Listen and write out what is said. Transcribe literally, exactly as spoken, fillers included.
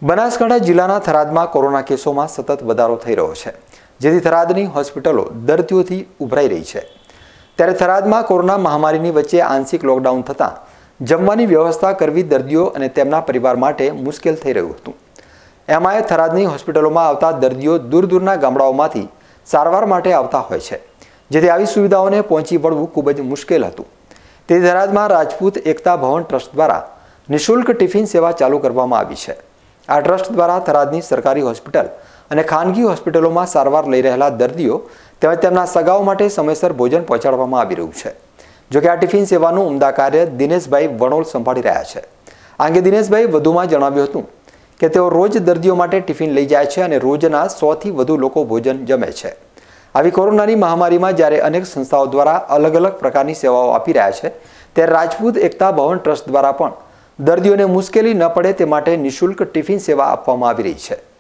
બનાસકાંઠા જિલ્લાના થરાદમાં કોરોના કેસોમાં સતત વધારો થઈ રહ્યો છે, જેથી થરાદની હોસ્પિટલો દર્દીઓથી ઉભરાઈ રહી છે। ત્યારે થરાદમાં કોરોના મહામારીની વચ્ચે આંશિક લોકડાઉન થતાં જમવાની વ્યવસ્થા કરવી દર્દીઓ અને તેમના પરિવાર માટે મુશ્કેલ થઈ રહ્યું હતું। એમાં થરાદની હોસ્પિટલોમાં આવતા દર્દીઓ દૂર દૂરના ગામડાઓમાંથી સારવાર માટે આવતા હોય છે, જેથી આવી સુવિધાઓને પહોંચી વળવું ખૂબ જ મુશ્કેલ હતું। તે થરાદમાં રાજપૂત એકતા ભવન ટ્રસ્ટ દ્વારા નિઃશુલ્ક ટિફિન સેવા ચાલુ કરવામાં આવી છે। આ ટ્રસ્ટ દ્વારા થરાદની સરકારી હોસ્પિટલ અને ખાનગી હોસ્પિટલોમાં સારવાર લઈ રહેલા દર્દીઓ તેમજ તેમના સગાઓ માટે સમયસર ભોજન પહોંચાડવામાં આવી રહ્યું છે। જોકે આ ટિફિન સેવાનું ઉમદા કાર્ય દિનેશભાઈ વણોલ સંભાળી રહ્યા છે। આ અંગે દિનેશભાઈ વધુમાં જણાવ્યું હતું કે તેઓ રોજ દર્દીઓ માટે ટિફિન લઈ જાય છે અને રોજના સો થી વધુ લોકો ભોજન જમે છે। આવી કોરોનાની મહામારીમાં જ્યારે અનેક સંસ્થાઓ દ્વારા અલગ અલગ પ્રકારની સેવાઓ આપી રહ્યા છે, ત્યારે રાજપૂત એકતા ભવન ટ્રસ્ટ દ્વારા પણ દર્દીઓને મુશ્કેલી ન પડે તે માટે નિઃશુલ્ક ટિફિન સેવા આપવામાં આવી રહી છે।